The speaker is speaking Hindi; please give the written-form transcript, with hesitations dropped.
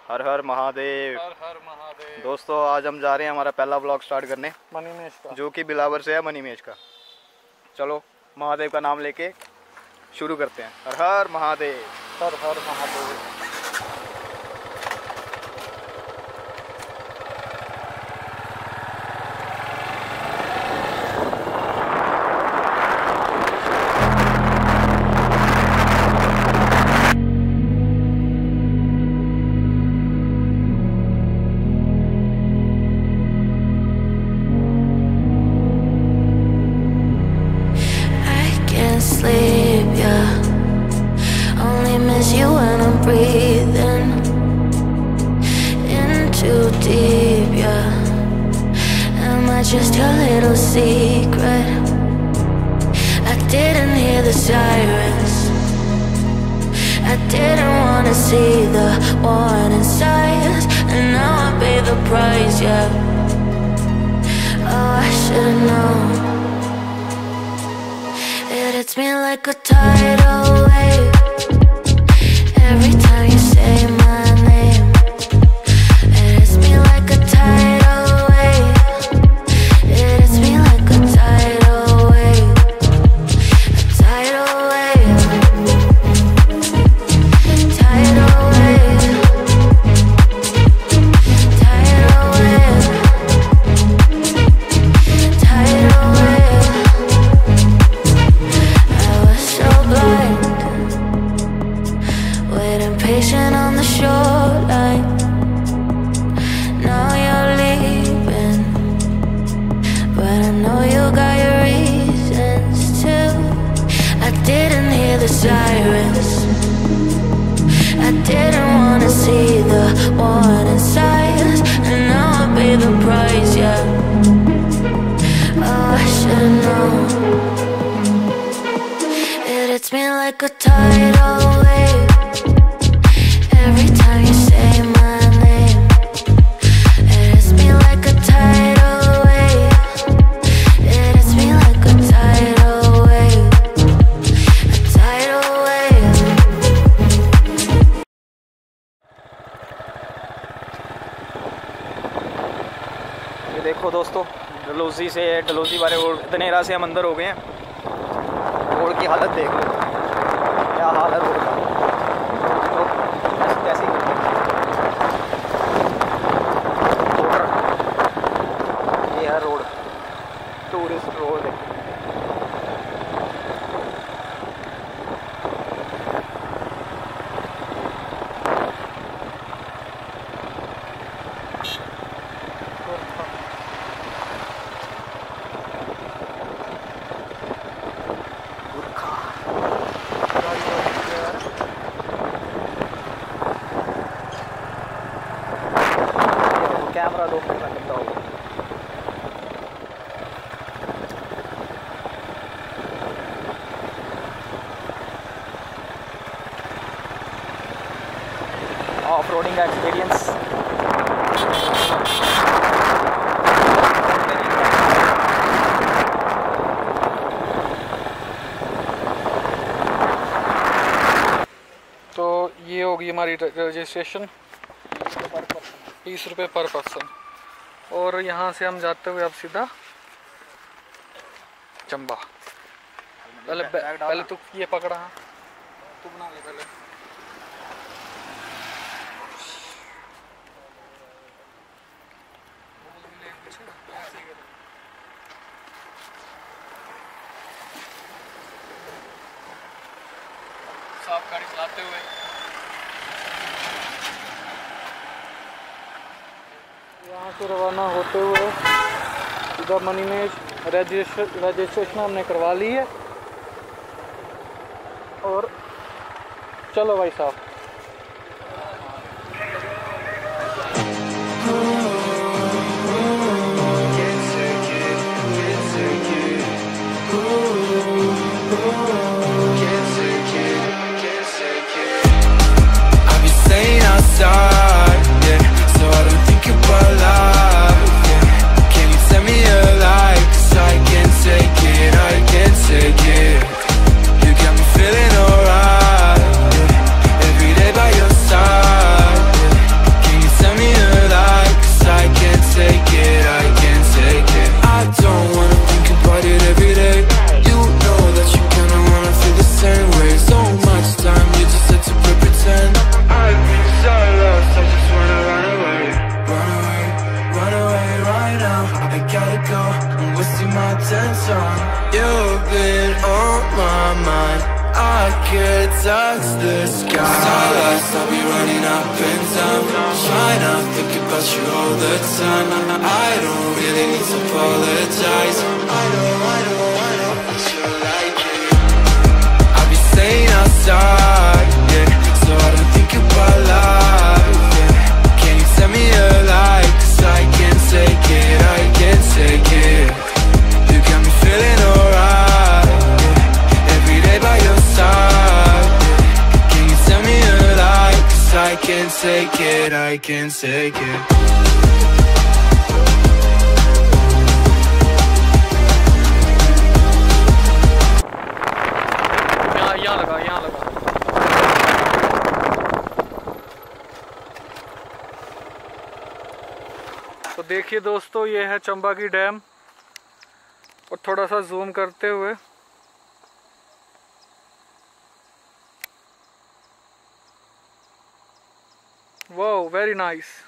हर हर महादेव। हर हर महादेव। दोस्तों आज हम जा रहे हैं हमारा पहला व्लॉग स्टार्ट करने मनीमेश का, जो कि बिलावर से है, मनीमेश का। चलो महादेव का नाम लेके शुरू करते हैं। हर हर महादेव। हर हर Mahadev. Sleep, yeah. Only miss you when I'm breathing in too deep, yeah. Am I just your little secret? I didn't hear the sirens. I didn't wanna see the warning signs, and now I pay the price, yeah. Oh, I should've known. It hits me like a tidal wave every time you say my name. It hits me like a tidal wave. It hits me like a tidal wave. A tidal wave. Tidal wave. Tidal wave. Tidal wave. Waiting patient on the shoreline. Now you're leaving, but I know you got your reasons too. I didn't hear the sirens. I didn't wanna see the warning signs, and now I pay the price, yeah. Oh, I should've known. It hits me like a tidal wave every time you say my name. It hits me like a tidal wave. It hits me like a tidal wave. A tidal wave. ये देखो दोस्तों, डलहौजी वाले रोड धनेरा से हम अंदर हो गए हैं। रोड की हालत देख लो, क्या हाल है रोड का। तो कैसी ये है रोड, टूरिस्ट रोड है। कैमरा 2 मिनट में करता होगा। ऑफ रोडिंग का एक्सपीरियंस तो ये होगी हमारी रजिस्ट्रेशन, 20 रुपये पर पर्सन। और यहाँ से हम जाते हुए अब सीधा चंबा। पहले तो ये पकड़ा, तू बना ले पहले। साफ गाड़ी चलाते हुए यहाँ से रवाना होते हुए सीधा मनीमेश। रजिस्ट्रेशन हमने करवा ली है और चलो भाई साहब। You got me feeling alright. Every day by your side. touch the sky. Starlights, I'll be running up and down, trying to think about you all the time. I don't really need to apologize. I know that you like it. I'll be staying outside, yeah, so I don't think about life, yeah. Can you tell me a lie? 'Cause I can't take it, I can't take it. You got me feeling alright, yeah. Every day by your side, yeah. Can you tell me a lie? 'Cause I can't take it, I can't take it. यहाँ लगा। तो देखिए दोस्तों, ये है चंबा की डैम। और थोड़ा सा जूम करते हुए वाओ, वेरी नाइस।